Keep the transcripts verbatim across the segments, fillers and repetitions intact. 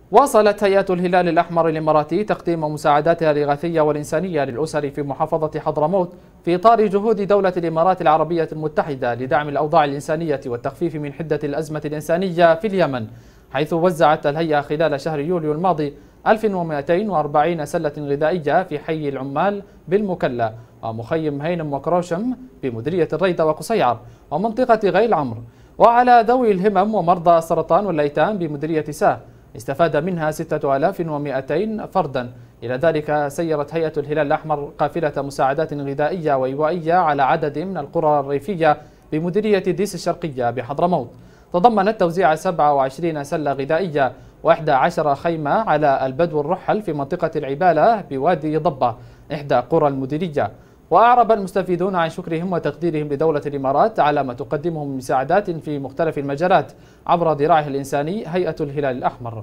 واصلت هيئة الهلال الأحمر الإماراتي تقديم مساعداتها الإغاثية والإنسانية للأسر في محافظة حضرموت في إطار جهود دولة الإمارات العربية المتحدة لدعم الأوضاع الإنسانية والتخفيف من حدة الأزمة الإنسانية في اليمن، حيث وزعت الهيئة خلال شهر يوليو الماضي ألف ومئتين وأربعين سلة غذائية في حي العمال بالمكلا ومخيم هينم وكروشم بمديرية الريدة وقصيعر ومنطقة غيل عمرو، وعلى ذوي الهمم ومرضى السرطان والأيتام بمديرية ساه استفاد منها ستة آلاف ومئتين فردا. إلى ذلك سيرت هيئة الهلال الأحمر قافلة مساعدات غذائية وإيوائية على عدد من القرى الريفية بمديرية ديس الشرقية بحضرموت، تضمنت توزيع سبعة وعشرين سلة غذائية وإحدى عشرة خيمة على البدو الرحل في منطقة العبالة بوادي ضبة إحدى قرى المديرية. وأعرب المستفيدون عن شكرهم وتقديرهم لدولة الإمارات على ما تقدمه من مساعدات في مختلف المجالات عبر ذراعه الإنساني هيئة الهلال الأحمر.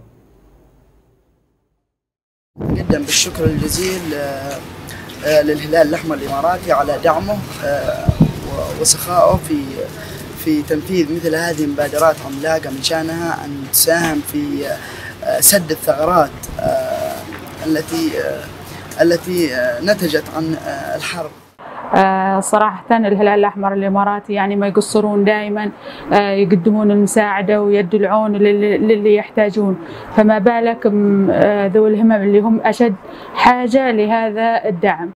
جدا بالشكر الجزيل للهلال الأحمر الإماراتي على دعمه وسخائه في في تنفيذ مثل هذه المبادرات عملاقة من شأنها أن تساهم في سد الثغرات التي التي نتجت عن الحرب. صراحة الهلال الأحمر الإماراتي يعني ما يقصرون، دائما يقدمون المساعدة ويد العون للي يحتاجون، فما بالك ذوي الهمم اللي هم أشد حاجة لهذا الدعم.